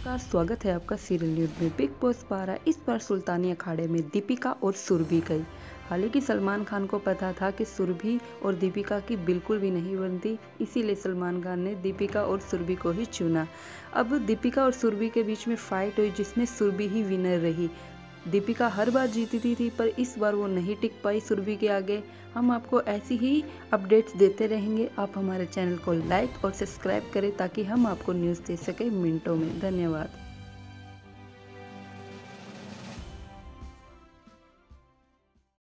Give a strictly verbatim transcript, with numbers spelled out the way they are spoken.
नमस्कार, स्वागत है आपका सीरियल न्यूज़ में। बिग बॉस बारह इस बार सुल्तानी अखाड़े में दीपिका और सुरभि गई। हालांकि सलमान खान को पता था कि सुरभि और दीपिका की बिल्कुल भी नहीं बनती, इसीलिए सलमान खान ने दीपिका और सुरभि को ही चुना। अब दीपिका और सुरभि के बीच में फाइट हुई, जिसमें सुरभि ही विनर रही। दीपिका हर बार जीतती थी, पर इस बार वो नहीं टिक पाई सुरभि के आगे। हम आपको ऐसी ही अपडेट्स देते रहेंगे। आप हमारे चैनल को लाइक और सब्सक्राइब करें ताकि हम आपको न्यूज़ दे सकें मिनटों में। धन्यवाद।